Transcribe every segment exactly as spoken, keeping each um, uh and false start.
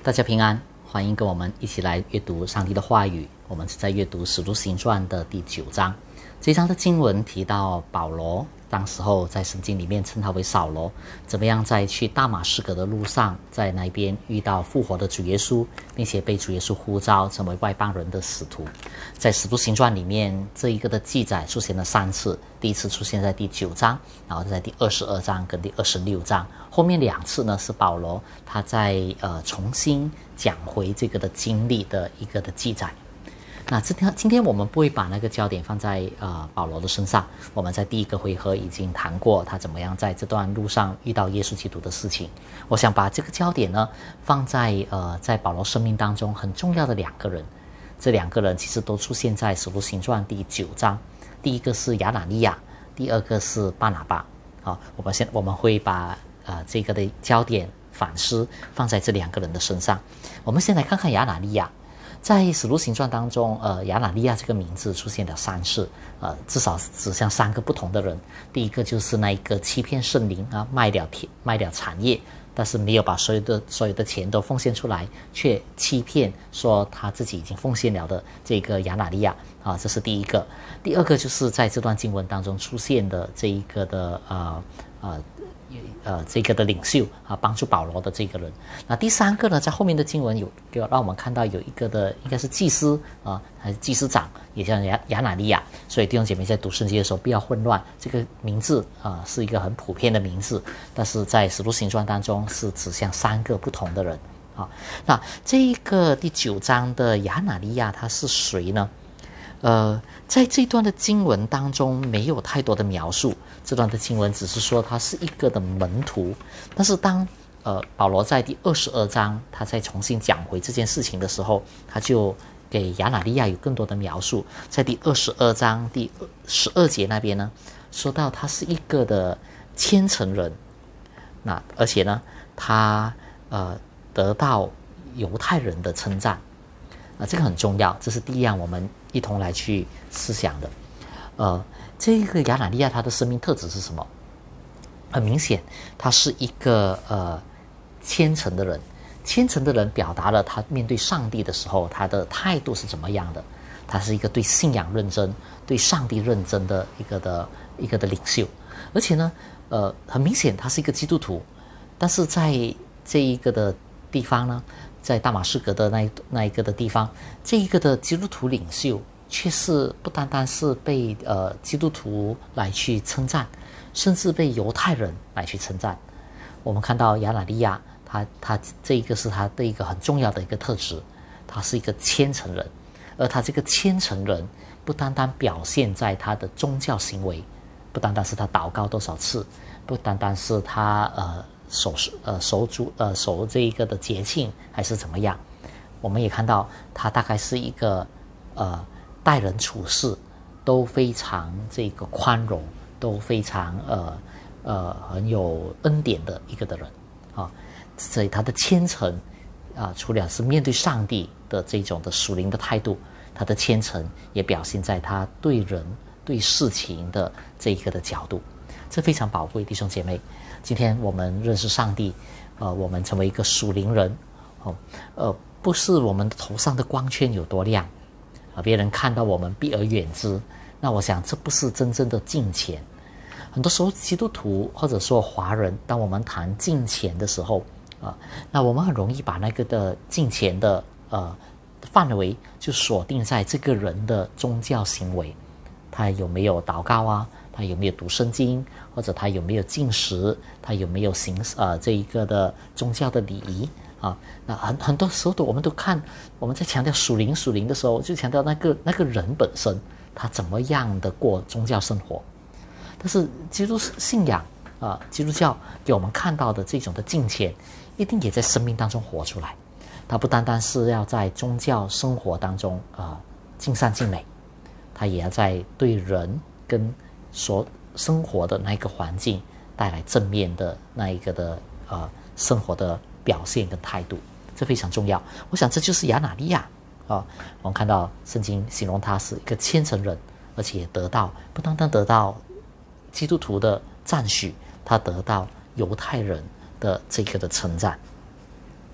大家平安，欢迎跟我们一起来阅读上帝的话语。我们是在阅读《使徒行传》的第九章。这一章的经文提到保罗，当时候在圣经里面称他为扫罗，怎么样在去大马士革的路上，在那边遇到复活的主耶稣，并且被主耶稣呼召成为外邦人的使徒。在《使徒行传》里面，这一个的记载出现了三次，第一次出现在第九章，然后在第二十二章跟第二十六章。后面两次呢是保罗他在呃重新讲回这个的经历的一个的记载。那今天今天我们不会把那个焦点放在呃保罗的身上，我们在第一个回合已经谈过他怎么样在这段路上遇到耶稣基督的事情。我想把这个焦点呢放在呃在保罗生命当中很重要的两个人，这两个人其实都出现在《使徒行传》第九章。第一个是亚拿尼亚，第二个是巴拿巴。好，我们现我们会把呃这个的焦点反思放在这两个人的身上。我们先来看看亚拿尼亚。在《使徒行传》当中，呃，亚拿尼亚这个名字出现了三次，呃，至少指向三个不同的人。第一个就是那一个欺骗圣灵啊，卖了田卖了产业，但是没有把所有的所有的钱都奉献出来，却欺骗说他自己已经奉献了的这个亚拿尼亚啊，这是第一个。第二个就是在这段经文当中出现的这一个的呃呃。呃，这个的领袖啊，帮助保罗的这个人。那第三个呢，在后面的经文有让我们看到有一个的，应该是祭司啊，还是祭司长，也叫亚亚拿尼亚。所以弟兄姐妹在读圣经的时候不要混乱，这个名字啊是一个很普遍的名字，但是在使徒行传当中是指向三个不同的人啊。那这一个第九章的亚拿尼亚他是谁呢？呃，在这段的经文当中没有太多的描述，这段的经文只是说他是一个的门徒。但是当呃保罗在第二十二章他再重新讲回这件事情的时候，他就给亚拿尼亚有更多的描述。在第二十二章第十二节那边呢，说到他是一个的虔诚人，那而且呢他呃得到犹太人的称赞。啊，这个很重要，这是第一样我们一同来去思想的。呃，这个亚拿尼亚他的生命特质是什么？很明显，他是一个呃虔诚的人。虔诚的人表达了他面对上帝的时候，他的态度是怎么样的？他是一个对信仰认真、对上帝认真的一个的一个的领袖。而且呢，呃，很明显他是一个基督徒，但是在这一个的地方呢，在大马士革的那一那一个的地方，这一个的基督徒领袖却是不单单是被呃基督徒来去称赞，甚至被犹太人来去称赞。我们看到亚拿尼亚，他他这一个是他的一个很重要的一个特质，他是一个虔诚人，而他这个虔诚人不单单表现在他的宗教行为，不单单是他祷告多少次，不单单是他呃。守呃守主呃守这一个的节庆还是怎么样，我们也看到他大概是一个呃待人处事都非常这个宽容，都非常呃呃很有恩典的一个的人啊。所以他的虔诚啊、呃，除了是面对上帝的这种的属灵的态度，他的虔诚也表现在他对人对事情的这一个的角度，这非常宝贵，弟兄姐妹。今天我们认识上帝，呃，我们成为一个属灵人，哦，呃，不是我们头上的光圈有多亮，啊，别人看到我们避而远之，那我想这不是真正的敬虔。很多时候基督徒或者说华人，当我们谈敬虔的时候，啊，那我们很容易把那个的敬虔的呃范围就锁定在这个人的宗教行为，他有没有祷告啊？他有没有读圣经，或者他有没有禁食，他有没有行呃这一个的宗教的礼仪啊？那很很多时候我们都看，我们在强调属灵属灵的时候，就强调那个那个人本身他怎么样的过宗教生活。但是基督信仰啊、呃，基督教给我们看到的这种的敬虔，一定也在生命当中活出来。他不单单是要在宗教生活当中啊、呃、尽善尽美，他也要在对人跟所生活的那一个环境带来正面的那一个的呃生活的表现跟态度，这非常重要。我想这就是亚拿尼亚啊，我们看到圣经形容他是一个虔诚人，而且也得到不单单得到基督徒的赞许，他得到犹太人的这个的称赞。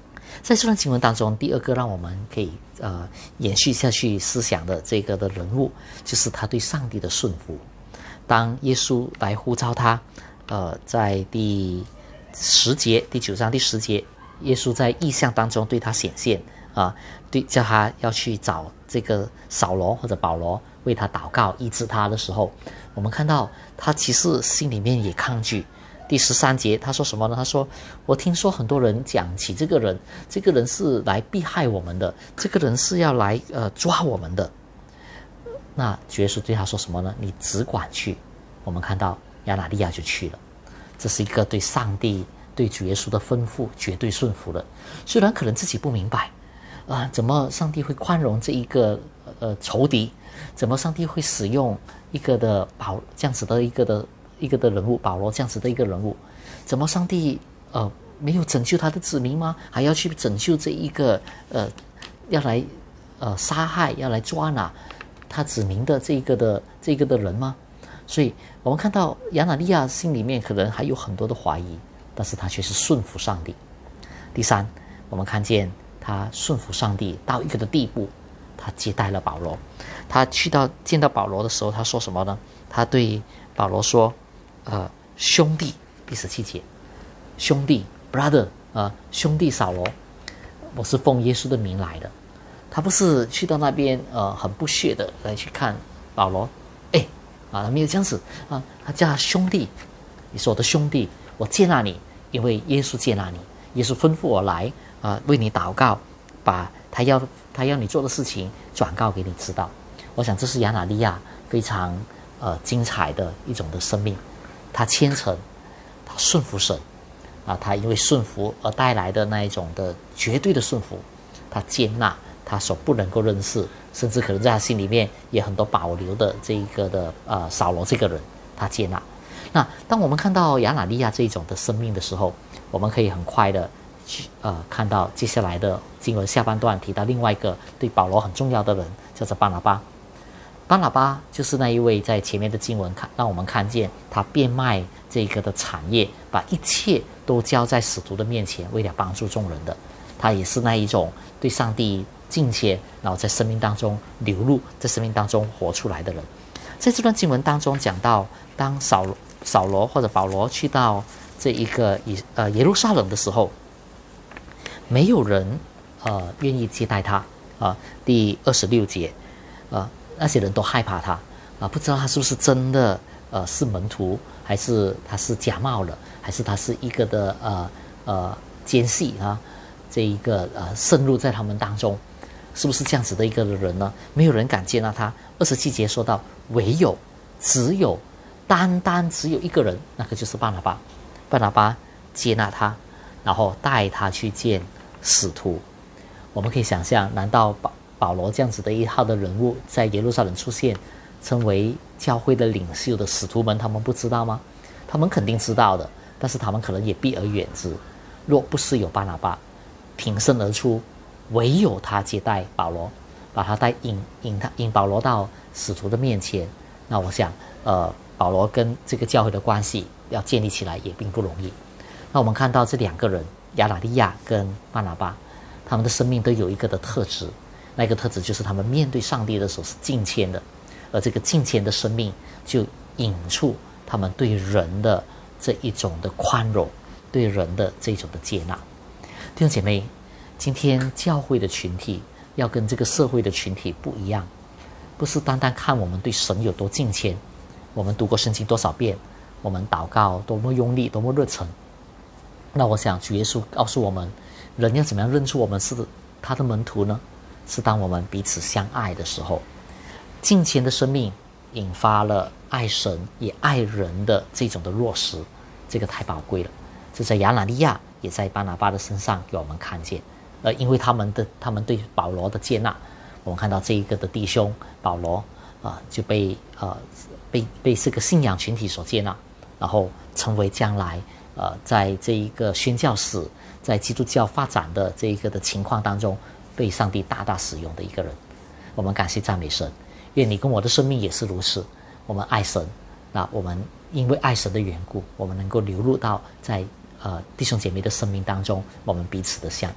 在这段经文当中，第二个让我们可以呃延续下去思想的这个的人物，就是他对上帝的顺服。当耶稣来呼召他，呃，在第十节第九章第十节，耶稣在异象当中对他显现啊、呃，对叫他要去找这个扫罗或者保罗为他祷告医治他的时候，我们看到他其实心里面也抗拒。第十三节他说什么呢？他说：“我听说很多人讲起这个人，这个人是来逼害我们的，这个人是要来呃抓我们的。”那主耶稣对他说什么呢？你只管去。我们看到亚拿利亚就去了，这是一个对上帝对主耶稣的吩咐绝对顺服的。虽然可能自己不明白啊、呃，怎么上帝会宽容这一个呃仇敌？怎么上帝会使用一个的保这样子的一个的一个的人物保罗这样子的一个人物？怎么上帝呃没有拯救他的子民吗？还要去拯救这一个呃要来呃杀害要来抓拿他子民的这一个的这一个的人吗？所以我们看到亚拿利亚心里面可能还有很多的怀疑，但是他却是顺服上帝。第三，我们看见他顺服上帝到一个的地步，他接待了保罗。他去到见到保罗的时候，他说什么呢？他对保罗说：“呃，兄弟，第十七节，兄弟 ，brother， 呃，兄弟扫罗，我是奉耶稣的名来的。”他不是去到那边呃很不屑的来去看保罗，哎，啊，他没有这样子啊，他叫他兄弟，你是我的兄弟，我接纳你，因为耶稣接纳你，耶稣吩咐我来啊，为你祷告，把他要他要你做的事情转告给你知道。我想这是亚拿利亚非常呃精彩的一种的生命，他虔诚，他顺服神啊，他因为顺服而带来的那一种的绝对的顺服，他接纳他所不能够认识，甚至可能在他心里面也很多保留的这一个的呃扫罗这个人，他接纳。那当我们看到亚拿利亚这一种的生命的时候，我们可以很快的去呃看到接下来的经文下半段提到另外一个对保罗很重要的人，叫做巴拿巴。巴拿巴就是那一位在前面的经文看让我们看见他变卖这个的产业，把一切都交在使徒的面前，为了帮助众人的。他也是那一种对上帝敬虔，然后在生命当中流露，在生命当中活出来的人。在这段经文当中讲到，当扫扫罗或者保罗去到这一个以呃耶路撒冷的时候，没有人呃愿意接待他啊、呃。第二十六节，呃，那些人都害怕他啊、呃，不知道他是不是真的呃是门徒，还是他是假冒的，还是他是一个的呃呃奸细啊。这一个呃渗入在他们当中，是不是这样子的一个人呢？没有人敢接纳他。二十七节说到，唯有只有单单只有一个人，那个就是巴拿巴。巴拿巴接纳他，然后带他去见使徒。我们可以想象，难道保保罗这样子的一号的人物在耶路撒冷出现，成为教会的领袖的使徒们，他们不知道吗？他们肯定知道的，但是他们可能也避而远之。若不是有巴拿巴挺身而出，唯有他接待保罗，把他带引引他引保罗到使徒的面前。那我想，呃，保罗跟这个教会的关系要建立起来也并不容易。那我们看到这两个人，亚拿利亚跟巴拿巴，他们的生命都有一个的特质，那个特质就是他们面对上帝的时候是敬虔的，而这个敬虔的生命就引出他们对人的这一种的宽容，对人的这种的接纳。弟兄姐妹，今天教会的群体要跟这个社会的群体不一样，不是单单看我们对神有多敬虔，我们读过圣经多少遍，我们祷告多么用力多么热忱。那我想主耶稣告诉我们，人要怎么样认出我们是他的门徒呢？是当我们彼此相爱的时候。敬虔的生命引发了爱神也爱人的这种的落实，这个太宝贵了。这在亚拿利亚也在巴拿巴的身上给我们看见，呃，因为他们的他们对保罗的接纳，我们看到这一个的弟兄保罗啊、呃、就被呃被被这个信仰群体所接纳，然后成为将来呃在这一个宣教史在基督教发展的这一个的情况当中被上帝大大使用的一个人。我们感谢赞美神，愿你跟我的生命也是如此。我们爱神，那我们因为爱神的缘故，我们能够流入到在呃弟兄姐妹的生命当中，我们彼此的相爱。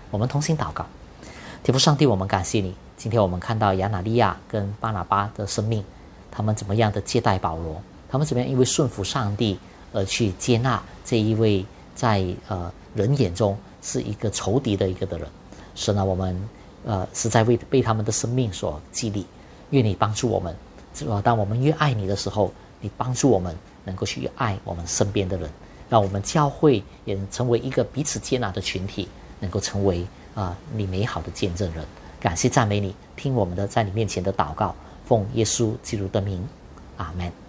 我们同心祷告。天父上帝，我们感谢你，今天我们看到亚拿利亚跟巴拿巴的生命，他们怎么样的接待保罗，他们怎么样因为顺服上帝而去接纳这一位在呃人眼中是一个仇敌的一个的人。神啊，我们呃实在为被他们的生命所激励，愿你帮助我们，当我们越爱你的时候，你帮助我们能够去爱我们身边的人，让我们教会也能成为一个彼此接纳的群体，能够成为啊、呃、你美好的见证人。感谢赞美你，听我们的在你面前的祷告，奉耶稣基督的名，阿们。